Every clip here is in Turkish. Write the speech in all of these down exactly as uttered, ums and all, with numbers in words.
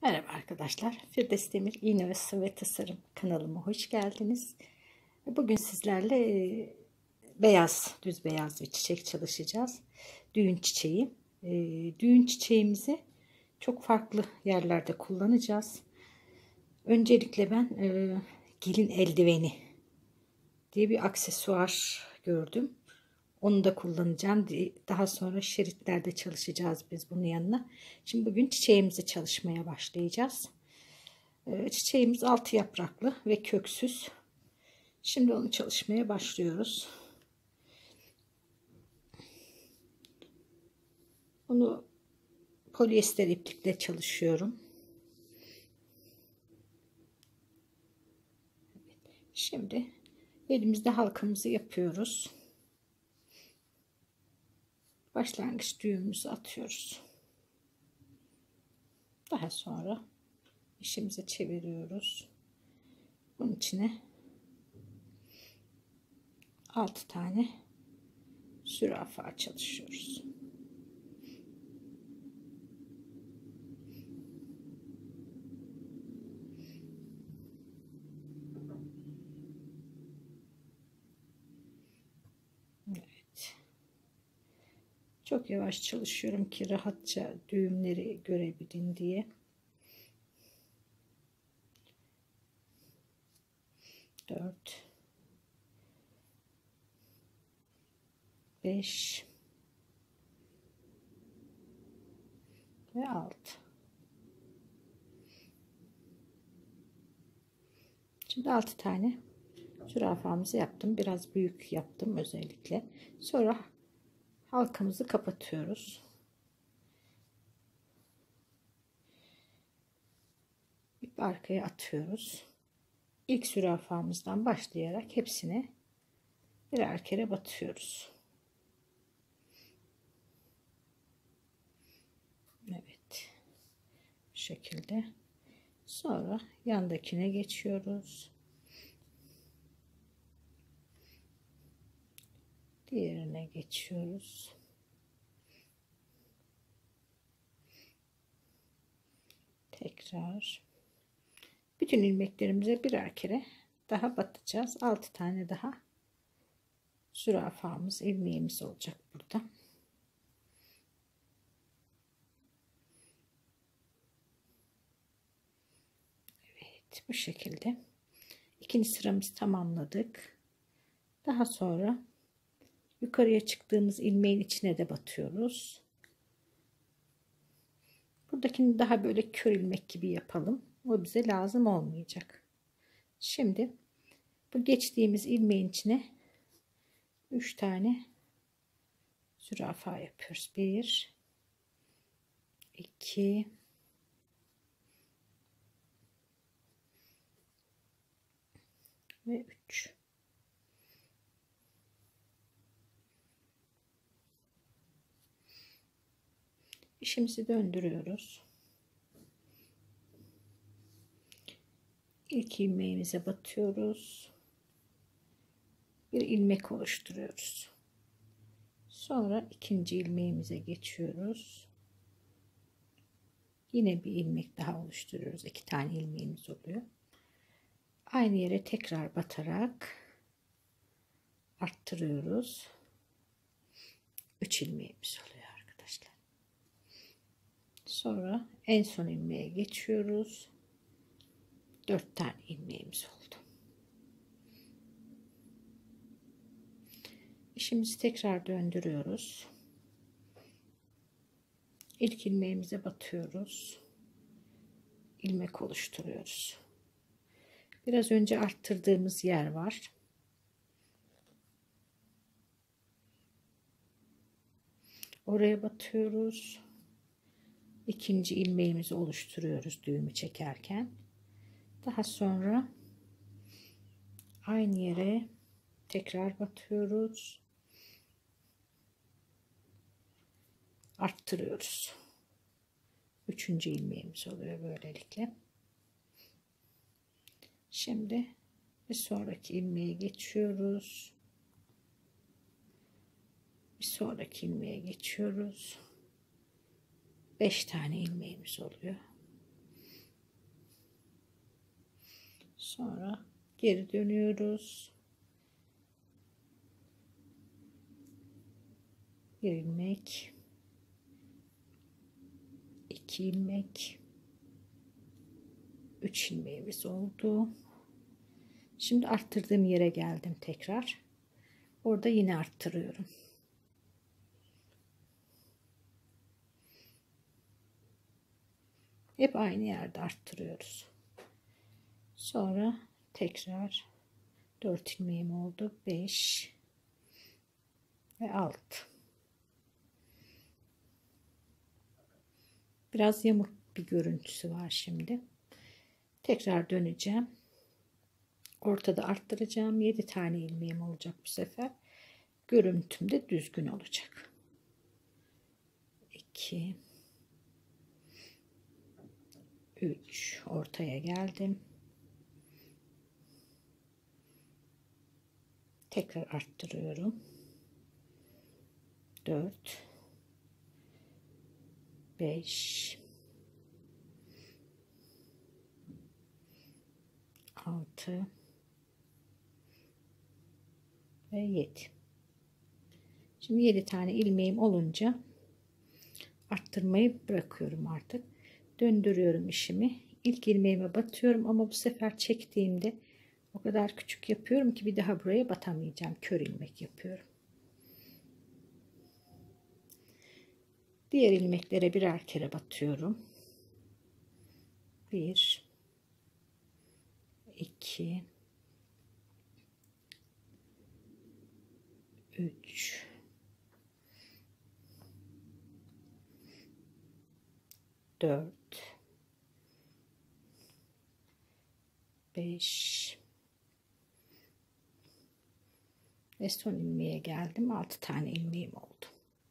Merhaba arkadaşlar. Firdevs Demir İğne ve Sıvı Tasarım kanalıma hoş geldiniz. Bugün sizlerle e, beyaz, düz beyaz bir çiçek çalışacağız. Düğün çiçeği. E, düğün çiçeğimizi çok farklı yerlerde kullanacağız. Öncelikle ben e, gelin eldiveni diye bir aksesuar gördüm. Onu da kullanacağım. Daha sonra şeritlerde çalışacağız biz bunun yanına. Şimdi bugün çiçeğimizi çalışmaya başlayacağız. Çiçeğimiz altı yapraklı ve köksüz. Şimdi onu çalışmaya başlıyoruz. Onu polyester iplikle çalışıyorum. Şimdi elimizde halkamızı yapıyoruz. Başlangıç düğümümüzü atıyoruz. Daha sonra işimize çeviriyoruz. Bunun içine altı tane zürafa çalışıyoruz. Evet. Çok yavaş çalışıyorum ki rahatça düğümleri görebilin diye. dört beş ve altı. Şimdi altı tane zürafamızı yaptım. Biraz büyük yaptım özellikle. Sonra halkamızı kapatıyoruz. İp arkaya atıyoruz. İlk zürafamızdan başlayarak hepsine birer kere batıyoruz. Evet. Bu şekilde. Sonra yandakine geçiyoruz. Diğerine geçiyoruz. Tekrar. Bütün ilmeklerimize birer kere daha batacağız. altı tane daha zürafamız, ilmeğimiz olacak burada. Evet, bu şekilde ikinci sıramızı tamamladık. Daha sonra yukarıya çıktığımız ilmeğin içine de batıyoruz. Buradakini daha böyle kör ilmek gibi yapalım. O bize lazım olmayacak. Şimdi bu geçtiğimiz ilmeğin içine üç tane zürafa yapıyoruz. bir iki ve üç. İşimizi döndürüyoruz. İlk ilmeğimize batıyoruz. Bir ilmek oluşturuyoruz. Sonra ikinci ilmeğimize geçiyoruz. Yine bir ilmek daha oluşturuyoruz. İki tane ilmeğimiz oluyor. Aynı yere tekrar batarak arttırıyoruz. üç ilmeğimiz oluyor arkadaşlar. Sonra en son ilmeğe geçiyoruz. dört tane ilmeğimiz oldu. İşimizi tekrar döndürüyoruz. İlk ilmeğimize batıyoruz. İlmek oluşturuyoruz. Biraz önce arttırdığımız yer var. Oraya batıyoruz. İkinci ilmeğimizi oluşturuyoruz düğümü çekerken. Daha sonra aynı yere tekrar batıyoruz. Arttırıyoruz. Üçüncü ilmeğimiz oluyor böylelikle. Şimdi bir sonraki ilmeğe geçiyoruz. Bir sonraki ilmeğe geçiyoruz. beş tane ilmeğimiz oluyor. Sonra geri dönüyoruz. Bir ilmek, iki ilmek, üç ilmeğimiz oldu. Şimdi arttırdığım yere geldim tekrar. Orada yine arttırıyorum. Hep aynı yerde arttırıyoruz. Sonra tekrar dört ilmeğim oldu. beş ve altı. Biraz yamuk bir görüntüsü var şimdi. Tekrar döneceğim. Ortada arttıracağım. yedi tane ilmeğim olacak bu sefer. Görüntüm de düzgün olacak. iki üç ortaya geldim. Tekrar arttırıyorum. dört beş altı ve yedi. Şimdi yedi tane ilmeğim olunca arttırmayı bırakıyorum artık. Döndürüyorum işimi. İlk ilmeğime batıyorum ama bu sefer çektiğimde o kadar küçük yapıyorum ki bir daha buraya batamayacağım. Kör ilmek yapıyorum. Diğer ilmeklere birer kere batıyorum. bir iki üç dört beş ve son ilmeğe geldim. altı tane ilmeğim oldu.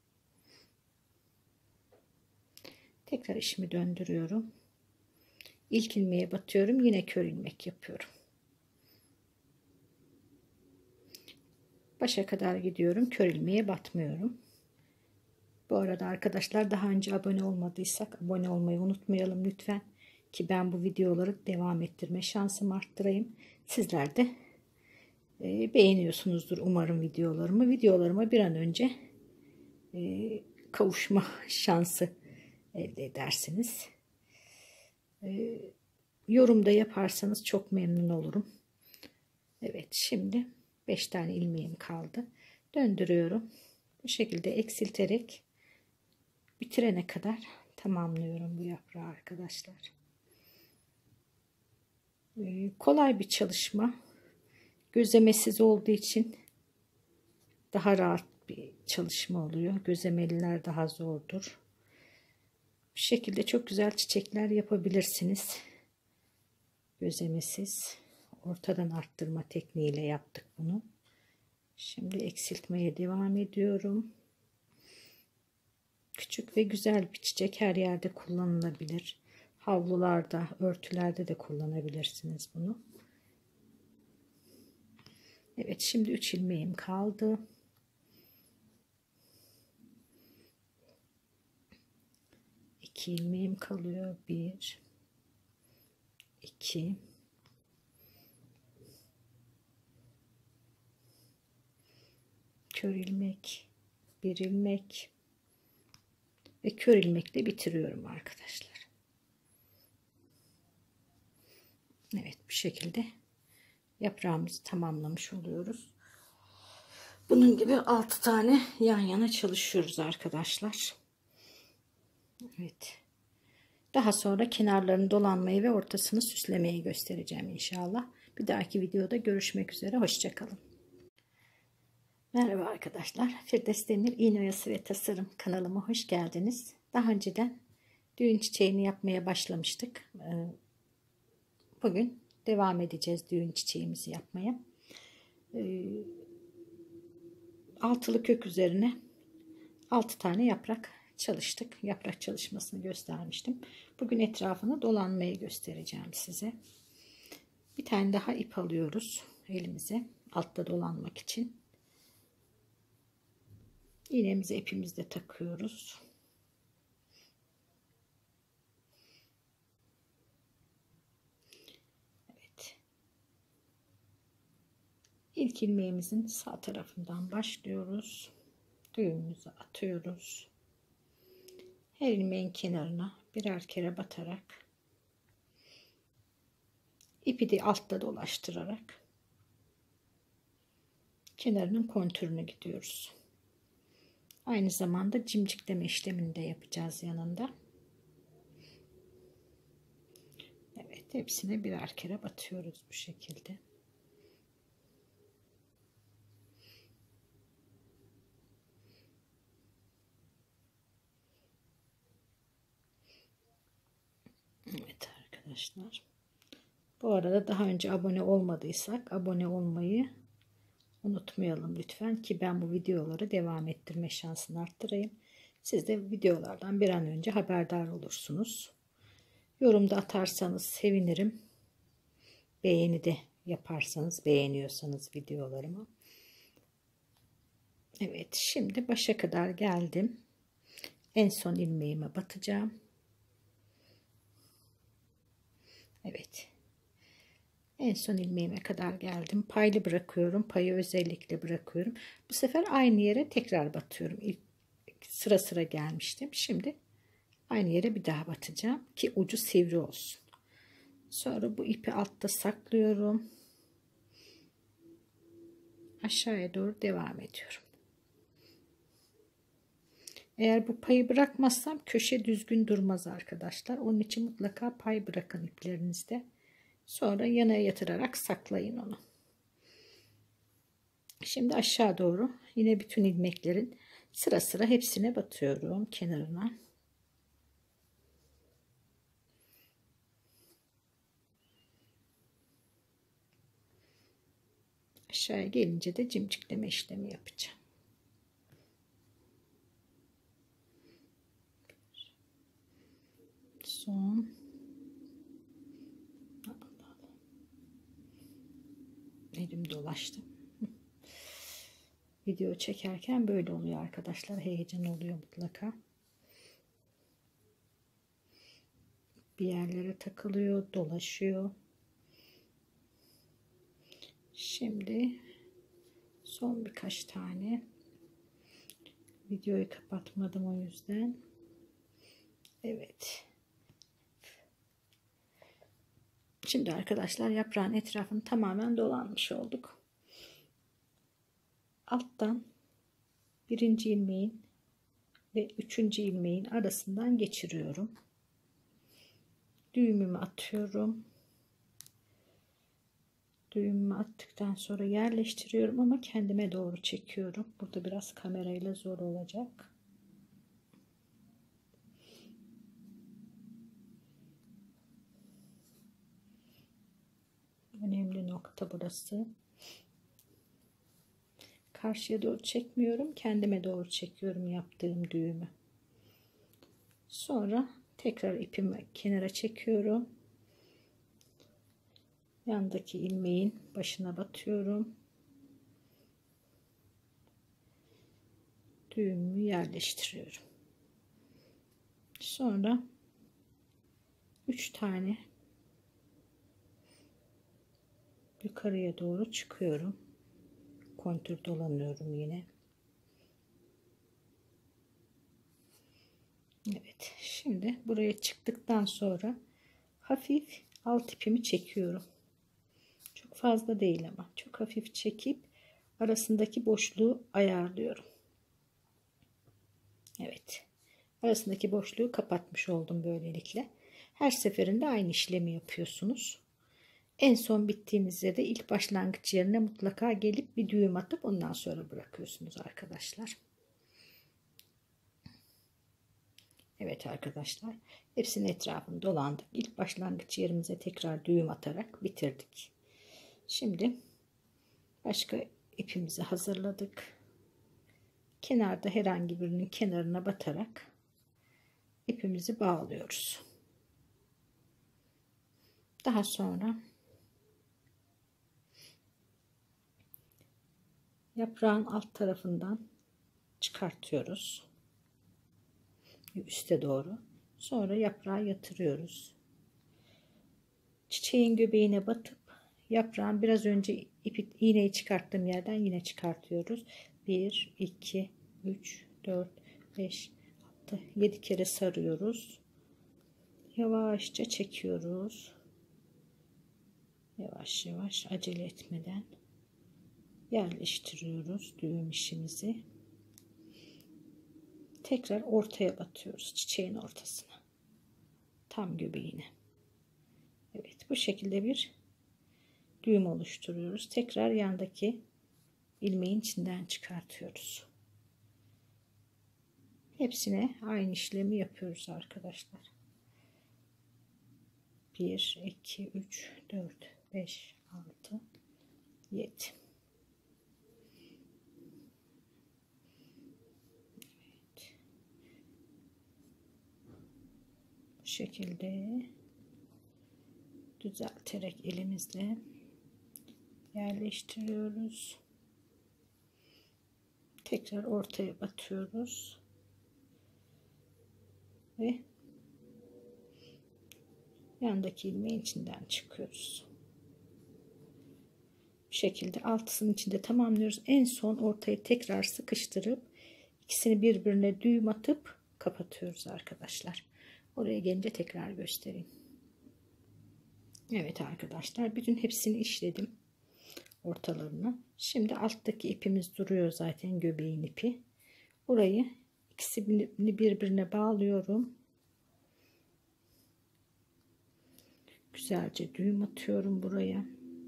Tekrar işimi döndürüyorum. İlk ilmeğe batıyorum. Yine kör ilmek yapıyorum. Başa kadar gidiyorum. Kör ilmeğe batmıyorum. Bu arada arkadaşlar, daha önce abone olmadıysak abone olmayı unutmayalım lütfen. Ki ben bu videoları devam ettirme şansımı arttırayım. Sizler de e, beğeniyorsunuzdur umarım videolarımı. Videolarıma bir an önce e, kavuşma şansı elde edersiniz. E, yorumda yaparsanız çok memnun olurum. Evet, şimdi beş tane ilmeğim kaldı. Döndürüyorum. Bu şekilde eksilterek bitirene kadar tamamlıyorum bu yaprağı arkadaşlar. Ee, kolay bir çalışma. Gözlemesiz olduğu için daha rahat bir çalışma oluyor. Gözlemeliler daha zordur. Bu şekilde çok güzel çiçekler yapabilirsiniz. Gözlemesiz. Ortadan arttırma tekniğiyle yaptık bunu. Şimdi eksiltmeye devam ediyorum. Küçük ve güzel bir çiçek, her yerde kullanılabilir. Havlularda, örtülerde de kullanabilirsiniz bunu. Evet, şimdi üç ilmeğim kaldı. iki ilmeğim kalıyor. bir iki kör ilmek, bir ilmek ve kör ilmekle bitiriyorum arkadaşlar. Evet, bu şekilde yaprağımızı tamamlamış oluyoruz. Bunun gibi altı tane yan yana çalışıyoruz arkadaşlar. Evet. Daha sonra kenarlarını dolanmayı ve ortasını süslemeyi göstereceğim inşallah. Bir dahaki videoda görüşmek üzere. Hoşça kalın. Merhaba arkadaşlar. Firdevs Demir İğne Oyası ve Tasarım kanalıma hoş geldiniz. Daha önceden düğün çiçeğini yapmaya başlamıştık. Bugün devam edeceğiz düğün çiçeğimizi yapmaya. Altılı kök üzerine altı tane yaprak çalıştık. Yaprak çalışmasını göstermiştim. Bugün etrafını dolanmayı göstereceğim size. Bir tane daha ip alıyoruz elimize altta dolanmak için. İğnemizi ipimizde takıyoruz. Evet. İlk ilmeğimizin sağ tarafından başlıyoruz. Düğümümüzü atıyoruz. Her ilmeğin kenarına birer kere batarak ipi de altta dolaştırarak kenarının kontürünü gidiyoruz. Aynı zamanda cimcikleme işlemini de yapacağız yanında. Evet, hepsine birer kere batıyoruz bu şekilde. Evet arkadaşlar. Bu arada daha önce abone olmadıysak abone olmayı unutmayalım lütfen ki ben bu videoları devam ettirme şansını arttırayım. Siz de videolardan bir an önce haberdar olursunuz. Yorumda atarsanız sevinirim. Beğeni de yaparsanız, beğeniyorsanız videolarımı. Evet, şimdi başa kadar geldim. En son ilmeğime batacağım. Evet. En son ilmeğime kadar geldim. Paylı bırakıyorum. Payı özellikle bırakıyorum. Bu sefer aynı yere tekrar batıyorum. İlk sıra sıra gelmiştim. Şimdi aynı yere bir daha batacağım ki ucu sivri olsun. Sonra bu ipi altta saklıyorum. Aşağıya doğru devam ediyorum. Eğer bu payı bırakmazsam köşe düzgün durmaz arkadaşlar. Onun için mutlaka pay bırakın iplerinizde. Sonra yana yatırarak saklayın onu. Şimdi aşağı doğru yine bütün ilmeklerin sıra sıra hepsine batıyorum kenarına. Aşağıya gelince de cimcikleme işlemi yapacağım. Son. Elim dolaştı. Video çekerken böyle oluyor arkadaşlar. Heyecan oluyor mutlaka. Bir yerlere takılıyor, dolaşıyor. Şimdi son birkaç tane. Videoyu kapatmadım o yüzden. Evet. Şimdi arkadaşlar yaprağın etrafını tamamen dolanmış olduk. Alttan birinci ilmeğin ve üçüncü ilmeğin arasından geçiriyorum. Düğümümü atıyorum. Düğümümü attıktan sonra yerleştiriyorum ama kendime doğru çekiyorum. Burada biraz kamerayla zor olacak. Önemli nokta burası. Karşıya doğru çekmiyorum. Kendime doğru çekiyorum yaptığım düğümü. Sonra tekrar ipimi kenara çekiyorum. Yandaki ilmeğin başına batıyorum. Düğümü yerleştiriyorum. Sonra üç tane yukarıya doğru çıkıyorum. Kontür dolanıyorum yine. Evet, şimdi buraya çıktıktan sonra hafif alt ipimi çekiyorum. Çok fazla değil ama çok hafif çekip arasındaki boşluğu ayarlıyorum. Evet, arasındaki boşluğu kapatmış oldum böylelikle. Her seferinde aynı işlemi yapıyorsunuz. En son bittiğinizde de ilk başlangıç yerine mutlaka gelip bir düğüm atıp ondan sonra bırakıyorsunuz arkadaşlar. Evet arkadaşlar, hepsinin etrafını dolandık. İlk başlangıç yerimize tekrar düğüm atarak bitirdik. Şimdi başka ipimizi hazırladık. Kenarda herhangi birinin kenarına batarak ipimizi bağlıyoruz. Daha sonra yaprağın alt tarafından çıkartıyoruz. Üste doğru. Sonra yaprağı yatırıyoruz. Çiçeğin göbeğine batıp yaprağın biraz önce ipi, iğneyi çıkarttığım yerden yine çıkartıyoruz. bir, iki, üç, dört, beş, altı, yedi kere sarıyoruz. Yavaşça çekiyoruz. Yavaş yavaş, acele etmeden yerleştiriyoruz düğüm işimizi. Tekrar ortaya batıyoruz, çiçeğin ortasına, tam göbeğine. Evet, bu şekilde bir düğüm oluşturuyoruz. Tekrar yandaki ilmeğin içinden çıkartıyoruz. Hepsine aynı işlemi yapıyoruz arkadaşlar. bir, iki, üç, dört, beş, altı, yedi. Evet. Bu şekilde düzelterek elimizle yerleştiriyoruz. Tekrar ortaya batıyoruz ve yandaki ilmeğin içinden çıkıyoruz. Bu şekilde altısının içinde tamamlıyoruz. En son ortayı tekrar sıkıştırıp ikisini birbirine düğüm atıp kapatıyoruz arkadaşlar. Oraya gelince tekrar göstereyim. Evet arkadaşlar, bütün hepsini işledim ortalarına. Şimdi alttaki ipimiz duruyor zaten, göbeğin ipi. Burayı ikisini birbirine bağlıyorum. Güzelce düğüm atıyorum buraya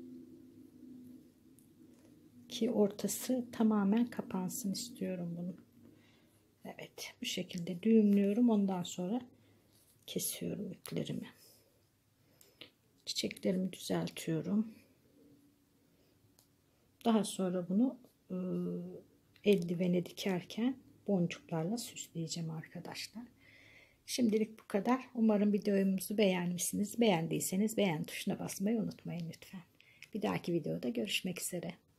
ki ortası tamamen kapansın istiyorum bunu. Evet, bu şekilde düğümlüyorum. Ondan sonra kesiyorum iplerimi. Çiçeklerimi düzeltiyorum. Daha sonra bunu e, eldivene dikerken boncuklarla süsleyeceğim arkadaşlar. Şimdilik bu kadar. Umarım videomuzu beğenmişsiniz. Beğendiyseniz beğen tuşuna basmayı unutmayın lütfen. Bir dahaki videoda görüşmek üzere.